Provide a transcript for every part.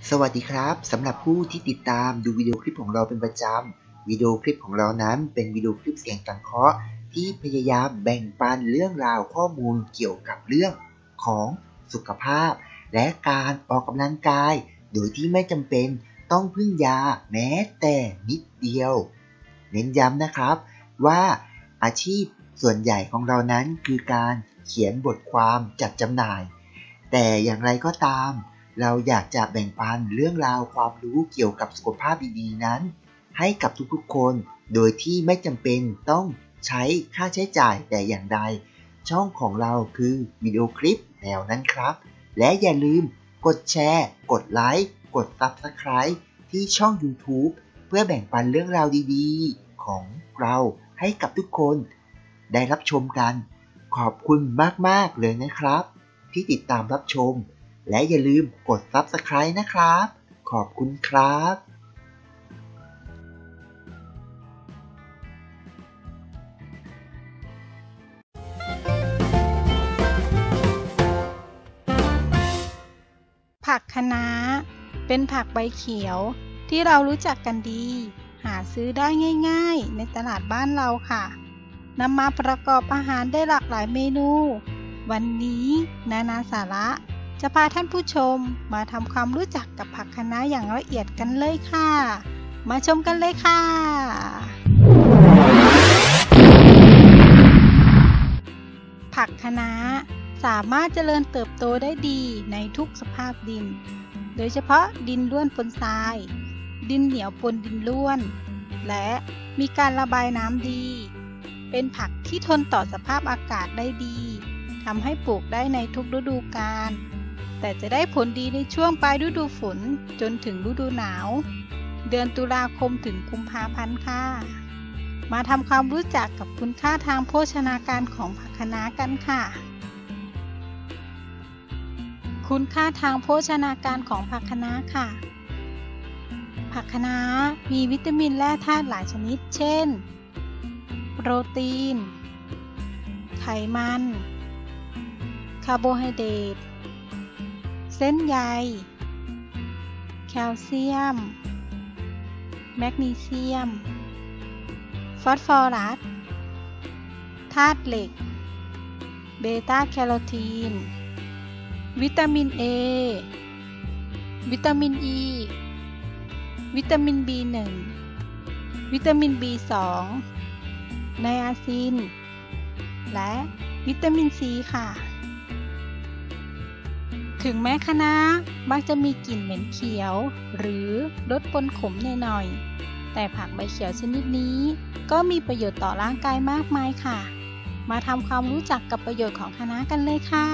สวัสดีครับสำหรับผู้ที่ติดตามดูวิดีโอคลิปของเราเป็นประจำวิดีโอคลิปของเรานั้นเป็นวิดีโอคลิปเสียงสังเคราะห์ที่พยายามแบ่งปันเรื่องราวข้อมูลเกี่ยวกับเรื่องของสุขภาพและการออกกำลังกายโดยที่ไม่จำเป็นต้องพึ่งยาแม้แต่นิดเดียวเน้นย้ำนะครับว่าอาชีพส่วนใหญ่ของเรานั้นคือการเขียนบทความจัดจำหน่ายแต่อย่างไรก็ตามเราอยากจะแบ่งปันเรื่องราวความรู้เกี่ยวกับสุขภาพดีๆนั้นให้กับทุกๆคนโดยที่ไม่จำเป็นต้องใช้ค่าใช้จ่ายแต่อย่างใดช่องของเราคือวิดีโอคลิปแนวนั้นครับและอย่าลืมกดแชร์กดไลค์กด Subscribe ที่ช่อง YouTube เพื่อแบ่งปันเรื่องราวดีๆของเราให้กับทุกคนได้รับชมกันขอบคุณมากๆเลยนะครับที่ติดตามรับชมและอย่าลืมกด Subscribe นะครับขอบคุณครับผักคะน้าเป็นผักใบเขียวที่เรารู้จักกันดีหาซื้อได้ง่ายๆในตลาดบ้านเราค่ะนำมาประกอบอาหารได้หลากหลายเมนูวันนี้นานาสาระจะพาท่านผู้ชมมาทำความรู้จักกับผักคะน้าอย่างละเอียดกันเลยค่ะมาชมกันเลยค่ะผักคะน้าสามารถเจริญเติบโตได้ดีในทุกสภาพดินโดยเฉพาะดินร่วนปนทรายดินเหนียวปนดินร่วนและมีการระบายน้ำดีเป็นผักที่ทนต่อสภาพอากาศได้ดีทำให้ปลูกได้ในทุกฤดูกาลแต่จะได้ผลดีในช่วงปลายฤดูฝนจนถึงฤดูหนาวเดือนตุลาคมถึงกุมภาพันธ์ค่ะมาทำความรู้จักกับคุณค่าทางโภชนาการของผักคะน้ากันค่ะคุณค่าทางโภชนาการของผักคะน้าค่ะผักคะน้ามีวิตามินและธาตุหลายชนิดเช่นโปรตีนไขมันคาร์โบไฮเดรตเส้นใยแคลเซียมแมกนีเซียมฟอสฟอรัสธาตุเหล็กเบต้าแคโรทีนวิตามิน A วิตามิน E วิตามิน B1 วิตามิน B2 ไนอาซินและวิตามิน C ค่ะถึงแม้คะน้ามักจะมีกลิ่นเหม็นเขียวหรือรสปนขมหน่อยๆแต่ผักใบเขียวชนิดนี้ก็มีประโยชน์ต่อร่างกายมากมายค่ะมาทำความรู้จักกับประโยชน์ของคะน้ากันเลยค่ะ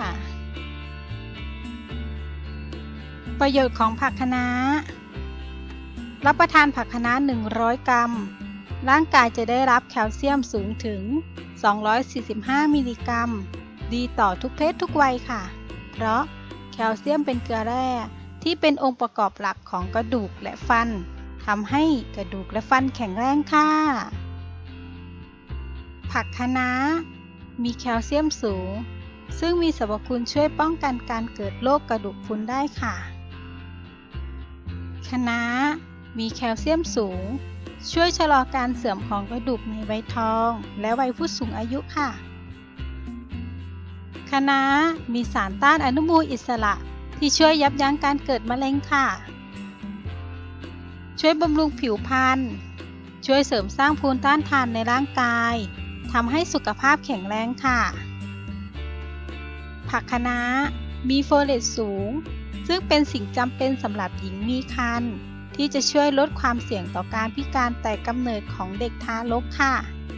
ประโยชน์ของผักคะน้ารับประทานผักคะน้า100 กรัมร่างกายจะได้รับแคลเซียมสูงถึง245มิลลิกรัมดีต่อทุกเพศทุกวัยค่ะเพราะแคลเซียมเป็นเกลือแร่ที่เป็นองค์ประกอบหลักของกระดูกและฟันทำให้กระดูกและฟันแข็งแรงค่ะผักคะน้ามีแคลเซียมสูงซึ่งมีสรรพคุณช่วยป้องกันการเกิดโรคกระดูกพรุนได้ค่ะคะน้ามีแคลเซียมสูงช่วยชะลอการเสื่อมของกระดูกในวัยทองและวัยผู้สูงอายุค่ะคะน้ามีสารต้านอนุมูลอิสระที่ช่วยยับยั้งการเกิดมะเร็งค่ะช่วยบำรุงผิวพรรณช่วยเสริมสร้างภูมิต้านทานในร่างกายทำให้สุขภาพแข็งแรงค่ะผักคะน้ามีโฟเลตสูงซึ่งเป็นสิ่งจำเป็นสำหรับหญิงมีครรภ์ที่จะช่วยลดความเสี่ยงต่อการพิการแต่กำเนิดของเด็กทารกค่ะ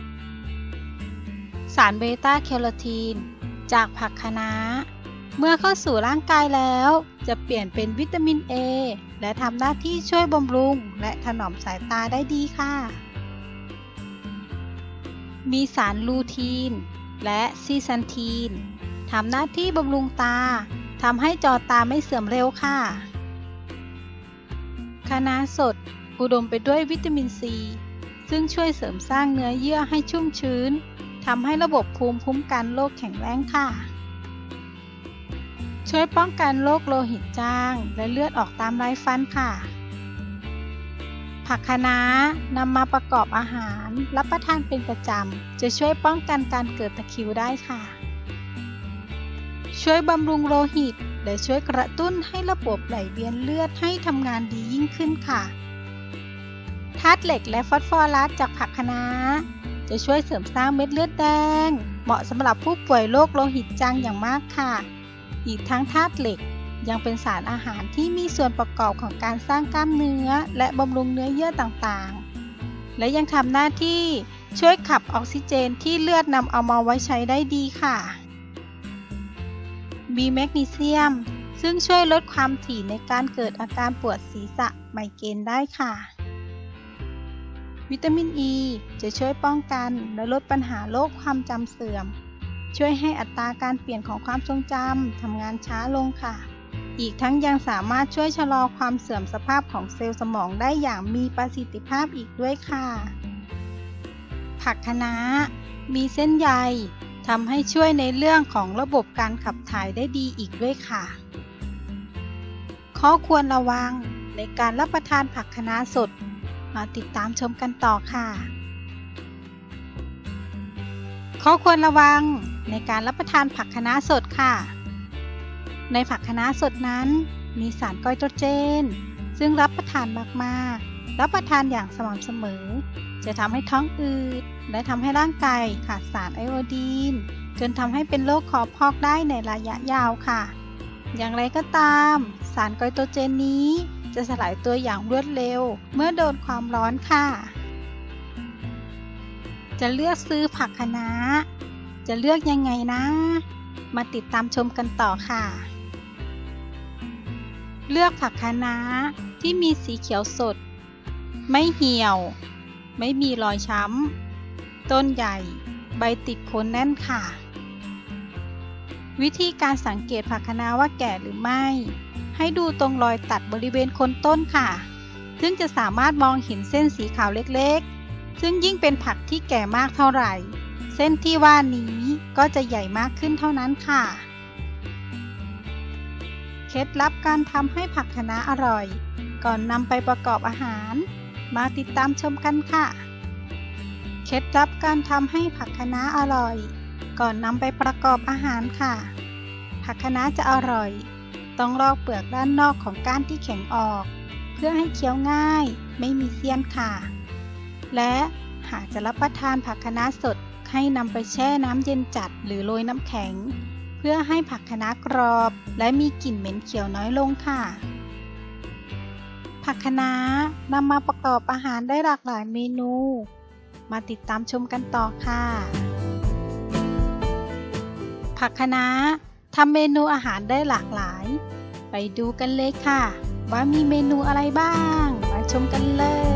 สารเบต้าแคโรทีนจากผักคะน้าเมื่อเข้าสู่ร่างกายแล้วจะเปลี่ยนเป็นวิตามิน A และทำหน้าที่ช่วยบำรุงและถนอมสายตาได้ดีค่ะมีสารลูทีนและซีซันทีนทำหน้าที่บำรุงตาทำให้จอตาไม่เสื่อมเร็วค่ะคะน้าสดอุดมไปด้วยวิตามิน C ซึ่งช่วยเสริมสร้างเนื้อเยื่อให้ชุ่มชื้นทำให้ระบบภูมิคุ้มกันโรคแข็งแรงค่ะ คช่วยป้องกันโรคโลหิตจางและเลือดออกตามไรฟันค่ะผักคะน้านำมาประกอบอาหารรับประทานเป็นประจำจะช่วยป้องกันการเกิดตะคริวได้ค่ะช่วยบำรุงโลหิตและช่วยกระตุ้นให้ระบบไหลเวียนเลือดให้ทำงานดียิ่งขึ้นค่ะธาตุเหล็กและฟอสฟอรัสจากผักคะน้าจะช่วยเสริมสร้างเม็ดเลือดแดงเหมาะสำหรับผู้ป่วยโรคโลหิตจางอย่างมากค่ะอีกทั้งธาตุเหล็กยังเป็นสารอาหารที่มีส่วนประกอบของการสร้างกล้ามเนื้อและบำรุงเนื้อเยื่อต่างๆและยังทำหน้าที่ช่วยขับออกซิเจนที่เลือดนำเอามาไว้ใช้ได้ดีค่ะมีแมกนีเซียมซึ่งช่วยลดความถี่ในการเกิดอาการปวดศีรษะไมเกรนได้ค่ะวิตามินอ e ีจะช่วยป้องกันและลดปัญหาโรคความจำเสื่อมช่วยให้อัตราการเปลี่ยนของความทรงจำทำงานช้าลงค่ะอีกทั้งยังสามารถช่วยชะลอความเสื่อมสภาพของเซลล์สมองได้อย่างมีประสิทธิภาพอีกด้วยค่ะผักคะน้ามีเส้นใยทำให้ช่วยในเรื่องของระบบการขับถ่ายได้ดีอีกด้วยค่ะข้อควรระวังในการรับประทานผักคะน้าสดมาติดตามชมกันต่อค่ะข้อควรระวังในการรับประทานผักคะน้าสดค่ะในผักคะน้าสดนั้นมีสารไกลโตรเจนซึ่งรับประทานมากๆรับประทานอย่างสม่ำเสมอจะทำให้ท้องอืดและทำให้ร่างกายขาดสารไอโอดีนจนทำให้เป็นโรคคอพอกได้ในระยะยาวค่ะอย่างไรก็ตามสารไกลโตรเจนนี้จะสลายตัวอย่างรวดเร็วเมื่อโดนความร้อนค่ะจะเลือกซื้อผักคะน้าจะเลือกยังไงนะมาติดตามชมกันต่อค่ะเลือกผักคะน้าที่มีสีเขียวสดไม่เหี่ยวไม่มีรอยช้ำต้นใหญ่ใบติดโคนแน่นค่ะวิธีการสังเกตผักคะน้าว่าแก่หรือไม่ให้ดูตรงรอยตัดบริเวณโคนต้นค่ะซึ่งจะสามารถมองเห็นเส้นสีขาวเล็กๆซึ่งยิ่งเป็นผักที่แก่มากเท่าไหร่เส้นที่ว่านี้ก็จะใหญ่มากขึ้นเท่านั้นค่ะเคล็ดลับการทำให้ผักคะน้าอร่อยก่อนนำไปประกอบอาหารมาติดตามชมกันค่ะเคล็ดลับการทำให้ผักคะน้าอร่อยก่อนนำไปประกอบอาหารค่ะผักคะน้าจะอร่อยต้องลอกเปลือกด้านนอกของก้านที่แข็งออกเพื่อให้เคี้ยวง่ายไม่มีเสี้ยนค่ะและหากจะรับประทานผักคะน้าสดให้นำไปแช่น้ำเย็นจัดหรือโรยน้ำแข็งเพื่อให้ผักคะน้ากรอบและมีกลิ่นเหม็นเขียวน้อยลงค่ะผักคะน้านำมาประกอบอาหารได้หลากหลายเมนูมาติดตามชมกันต่อค่ะผักคะน้าทำเมนูอาหารได้หลากหลายไปดูกันเลยค่ะว่ามีเมนูอะไรบ้างมาชมกันเลย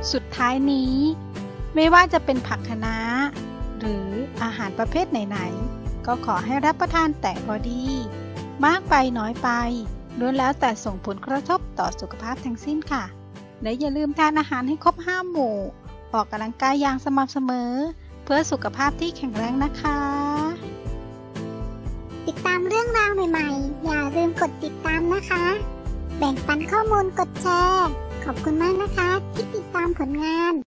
สุดท้ายนี้ ไม่ว่าจะเป็นผักคะน้าหรืออาหารประเภทไหนๆก็ขอให้รับประทานแต่พอดีมากไปน้อยไปล้วนแล้วแต่ส่งผลกระทบต่อสุขภาพทั้งสิ้นค่ะและอย่าลืมทานอาหารให้ครบ5 หมู่ออกกำลังกายอย่างสม่ำเสมอเพื่อสุขภาพที่แข็งแรงนะคะติดตามเรื่องราวใหม่ๆอย่าลืมกดติดตามนะคะแบ่งปันข้อมูลกดแชร์ขอบคุณมากนะคะที่ติดตามผลงาน